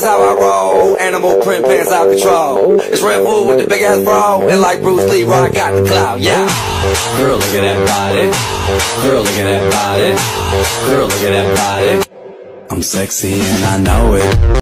how I roll. Animal print pants out control. It's Red Bull with the big ass bro. And like Bruce Lee, I got the clout, yeah. Girl, look at that body. Girl, look at that body. Girl, look at that body. I'm sexy and I know it.